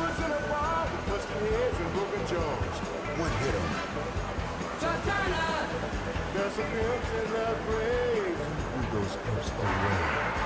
was in a bar with busted heads and broken jaws. One hit him. There's some pimps in the graves. Who those pimps away?